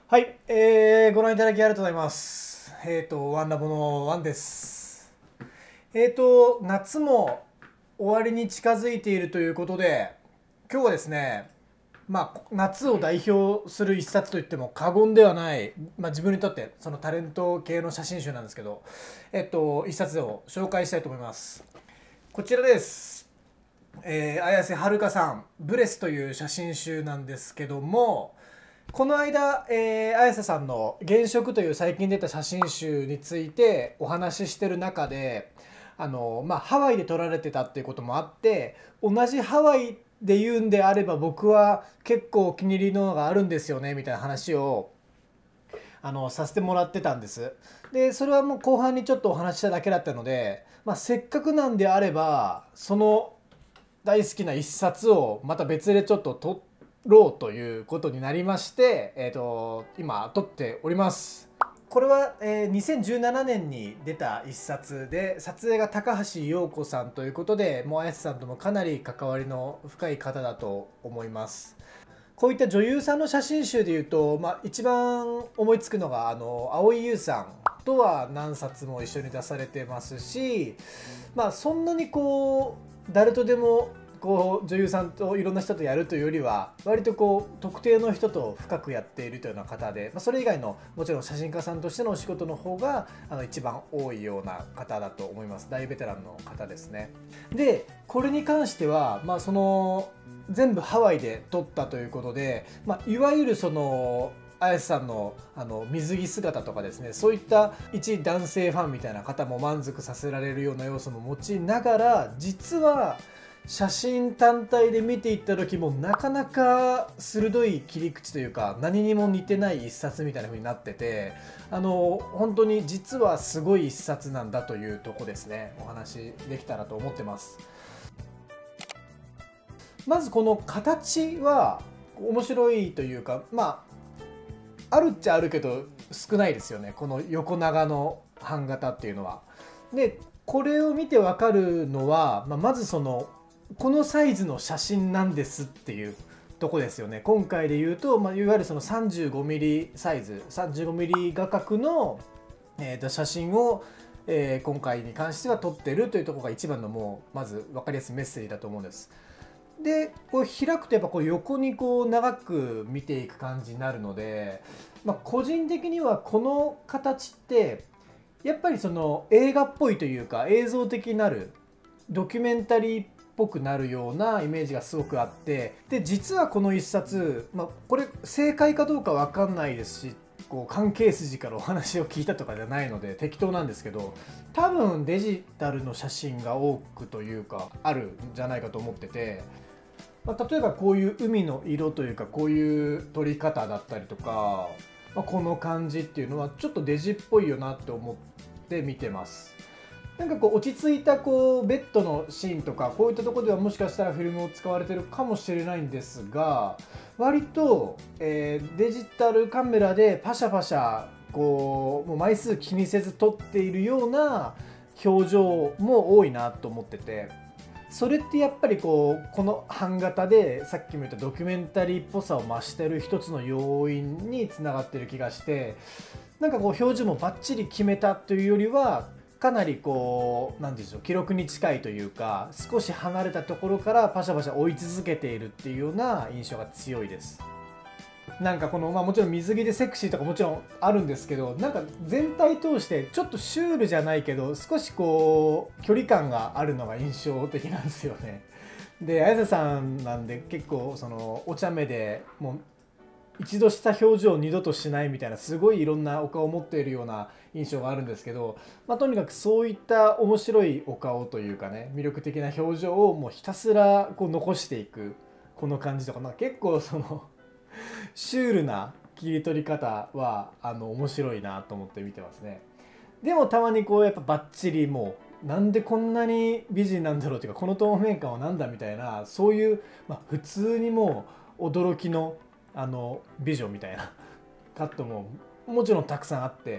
はい、ご覧いただきありがとうございます。ワンラボのワンです。夏も終わりに近づいているということで、今日はですね、夏を代表する一冊といっても過言ではない、自分にとってそのタレント系の写真集なんですけど、一冊を紹介したいと思います。こちらです。綾瀬はるかさん、ブレスという写真集なんですけども、この間、綾瀬さんの「原色」という最近出た写真集についてお話ししてる中でハワイで撮られてたっていうこともあって、同じハワイで言うんであれば僕は結構お気に入りのがあるんですよねみたいな話をさせてもらってたんです。でそれはもう後半にちょっとお話ししただけだったので、せっかくなんであればその大好きな一冊をまた別でちょっと撮ろうということになりまして、今撮っております。これは、2017年に出た一冊で、撮影が高橋洋子さんということで、もう綾瀬さんともかなり関わりの深い方だと思います。こういった女優さんの写真集でいうと、一番思いつくのが蒼井優さんとは何冊も一緒に出されてますし、そんなにこう誰とでも女優さんといろんな人とやるというよりは割と特定の人と深くやっているというような方で、それ以外のもちろん写真家さんとしてのお仕事の方が一番多いような方だと思います。大ベテランの方ですね。でこれに関しては、その全部ハワイで撮ったということで、いわゆるその綾瀬さんの水着姿とかですね、そういった一男性ファンみたいな方も満足させられるような要素も持ちながら、実は写真単体で見ていった時もなかなか鋭い切り口というか何にも似てない一冊みたいな風になってて、本当に実はすごい一冊なんだというとこですね、お話できたらと思ってます。まずこの形は面白いというか、あるっちゃあるけど少ないですよね、この横長の版型っていうのは。でこれを見てわかるのは、まずこのサイズの写真なんですっていうとこですよね。今回で言うと、いわゆるその 35mm サイズ 35mm 画角の、写真を、今回に関しては撮ってるというところが一番のもうまず分かりやすいメッセージだと思うんです。でこう開くとやっぱ横に長く見ていく感じになるので、個人的にはこの形ってやっぱりその映画っぽいというか映像的になるドキュメンタリーっぽくなるようなイメージがすごくあって、で実はこの一冊、これ正解かどうか分かんないですし、関係筋からお話を聞いたとかじゃないので適当なんですけど、多分デジタルの写真が多くというかあるんじゃないかと思ってて、例えばこういう海の色というかこういう撮り方だったりとか、この感じっていうのはちょっとデジっぽいよなって思って見てます。なんか落ち着いたベッドのシーンとかこういったところではもしかしたらフィルムを使われてるかもしれないんですが、割と、デジタルカメラでパシャパシャもう枚数気にせず撮っているような表情も多いなと思ってて、それってやっぱりこの版型でさっきも言ったドキュメンタリーっぽさを増してる一つの要因につながってる気がして、なんか表情もバッチリ決めたというよりはかなり何でしょう、記録に近いというか少し離れたところからパシャパシャ追い続けているっていうような印象が強いです。なんかもちろん水着でセクシーとかもちろんあるんですけど、なんか全体通してちょっとシュールじゃないけど少し距離感があるのが印象的なんですよね。で綾瀬さんなんで結構お茶目でもう一度した表情を二度としないみたいなすごいいろんなお顔を持っているような印象があるんですけど、とにかくそういった面白いお顔というかね、魅力的な表情をもうひたすら残していくこの感じとか、結構シュールな切り取り方は面白いなと思って見てますね。でもたまにやっぱバッチリもうなんでこんなに美人なんだろうというかこの透明感は何だみたいな、そういう、普通にもう驚きの美女みたいなカットももちろんたくさんあって、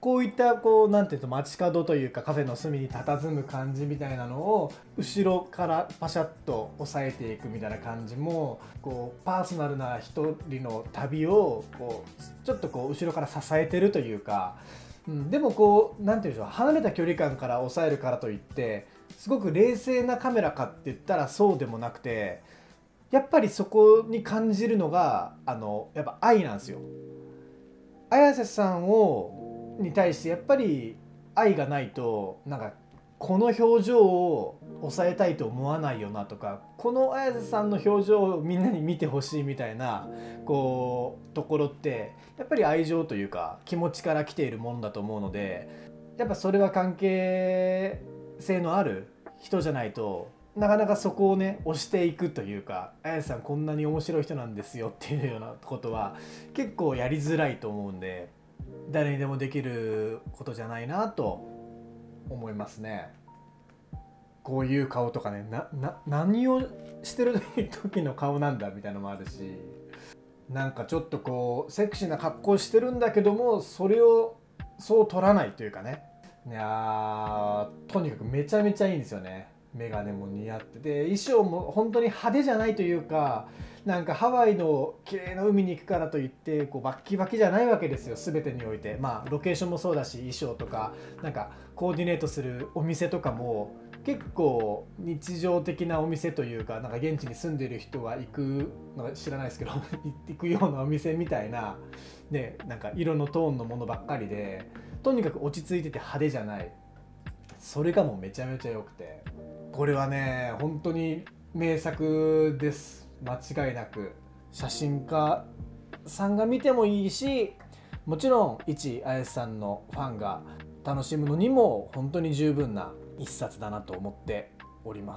こういったこうなんていうと街角というかカフェの隅に佇む感じみたいなのを後ろからパシャッと抑えていくみたいな感じもこうパーソナルな一人の旅をこうちょっとこう後ろから支えてるというか、でもこうなんていうんでしょう、離れた距離感から抑えるからといってすごく冷静なカメラかって言ったらそうでもなくて、やっぱりそこに感じるのがやっぱ愛なんですよ。綾瀬さんに対してやっぱり愛がないとなんかこの表情を抑えたいと思わないよなとか、この綾瀬さんの表情をみんなに見てほしいみたいなこうところってやっぱり愛情というか気持ちから来ているものだと思うので、やっぱそれは関係性のある人じゃないとなかなかそこをね押していくというか、綾瀬さんこんなに面白い人なんですよっていうようなことは結構やりづらいと思うんで、誰にでもできることじゃないなと思いますね。こういう顔とかね、何をしてる時の顔なんだみたいなのもあるし、なんかちょっとこうセクシーな格好してるんだけどもそれをそう撮らないというかね、いやとにかくめちゃめちゃいいんですよね。メガネも似合ってて、衣装も本当に派手じゃないというか、なんかハワイの綺麗な海に行くからといってこうバッキバキじゃないわけですよ、全てにおいて。まあロケーションもそうだし、衣装とかなんかコーディネートするお店とかも結構日常的なお店というか、なんか現地に住んでる人が行くのか知らないですけど行くようなお店みたいなね、なんか色のトーンのものばっかりで、とにかく落ち着いてて派手じゃない、それがもうめちゃめちゃ良くて、これはね本当に名作です、間違いなく。写真家さんが見てもいいし、もちろん一綾瀬さんのファンが楽しむのにも本当に十分な一冊だなと思っております。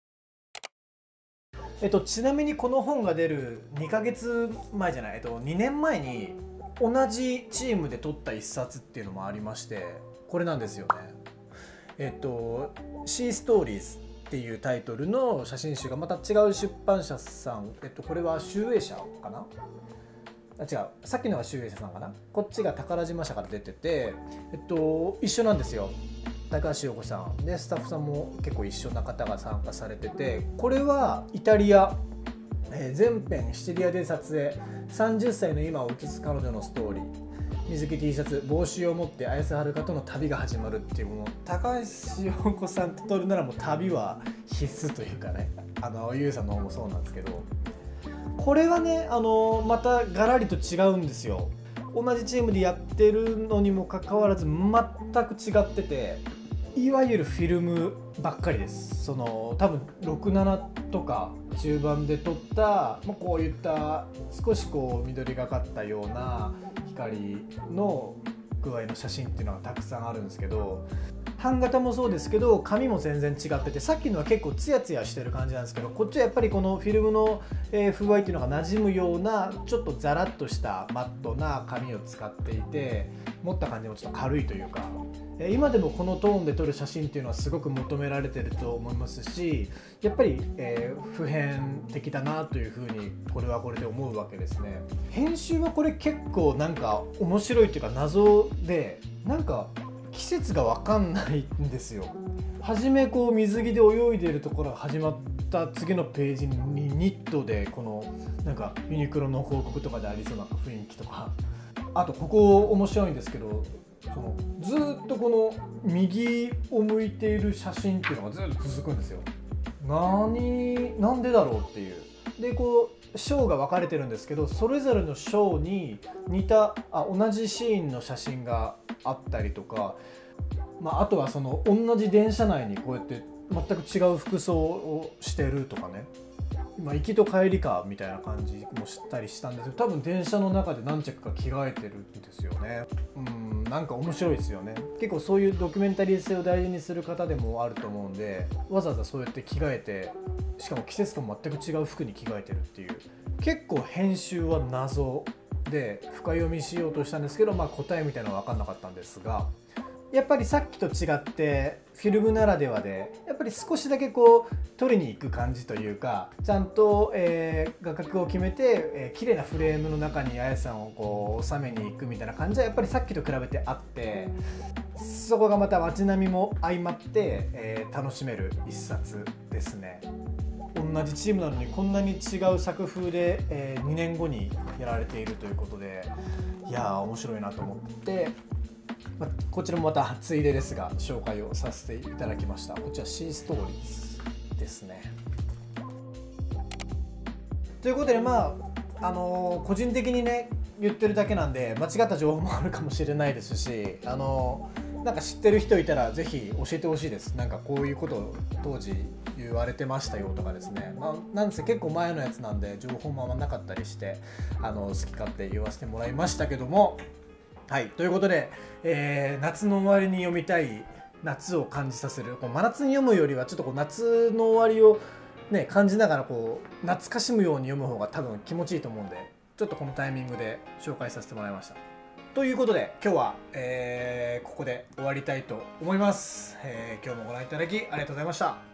ちなみにこの本が出る2ヶ月前じゃない、2年前に同じチームで撮った一冊っていうのもありまして、これなんですよね。シーストーリーズっていうタイトルの写真集がまた違う出版社さん、これは集英社かな、違う、さっきのが集英社さんかな、こっちが宝島社から出てて、一緒なんですよ。高橋洋子さんでスタッフさんも結構一緒な方が参加されてて、これはイタリア、全編シチリアで撮影、30歳の今を映す彼女のストーリー、水着 T シャツ帽子を持って綾瀬はるかとの旅が始まるっていうもの、高橋洋子さんと撮るならもう旅は必須というかね、ゆうさんの方もそうなんですけど、これはねまたガラリと違うんですよ。同じチームでやってるのにもかかわらず全く違ってて、いわゆるフィルムばっかりです。その多分67とか中盤で撮った、こういった少しこう緑がかったような光の具合の写真っていうのがたくさんあるんですけど、版型もそうですけど紙も全然違ってて、さっきのは結構ツヤツヤしてる感じなんですけど、こっちはやっぱりこのフィルムの風合いっていうのが馴染むようなちょっとザラッとしたマットな紙を使っていて、持った感じもちょっと軽いというか、今でもこのトーンで撮る写真っていうのはすごく求められてると思いますし、やっぱり、普遍的だなというふうにこれはこれで思うわけですね。編集はこれ結構なんか面白いっていうか謎で、なんか季節が分かんないんですよ。初めこう水着で泳いでいるところが始まった次のページにニットでこのなんかユニクロの広告とかでありそうな雰囲気とか、あとここ面白いんですけど、そのずっとこの右を向いている写真っていうのがずっと続くんですよ。なんでだろうっていう。でこう章が分かれてるんですけど、それぞれの章に似た同じシーンの写真があったりとか、あとはその同じ電車内にこうやって全く違う服装をしてるとかね、行きと帰りかみたいな感じもしたりしたんですけど、多分電車の中で何着か着替えてるんですよね。なんか面白いですよね。結構そういうドキュメンタリー性を大事にする方でもあると思うんで、わざわざそうやって着替えて、しかも季節と全く違う服に着替えてるっていう、結構編集は謎で深読みしようとしたんですけど、答えみたいなのは分かんなかったんですが、やっぱりさっきと違ってフィルムならではで、やっぱり少しだけこう取りに行く感じというか、ちゃんと、画角を決めて、綺麗なフレームの中にあやさんをこう収めに行くみたいな感じはやっぱりさっきと比べてあって、そこがまた街並みも相まって、楽しめる一冊ですね。同じチームなのにこんなに違う作風で、2年後にやられているということで、いやー面白いなと思って、こちらもまたついでですが紹介をさせていただきました。こちらシーストーリーズですね。ということで個人的にね言ってるだけなんで間違った情報もあるかもしれないですし、なんか知ってる人いたらぜひ教えてほしいです。なんかこういうことを当時言われてましたよとかですね、なんせ結構前のやつなんで情報もあんまなかったりして、好き勝手言わせてもらいましたけども、はい、ということで、夏の終わりに読みたい、夏を感じさせる、こう真夏に読むよりはちょっとこう夏の終わりを、ね、感じながらこう懐かしむように読む方が多分気持ちいいと思うんで、ちょっとこのタイミングで紹介させてもらいました。ということで今日は、ここで終わりたいと思います。今日もご覧いただきありがとうございました。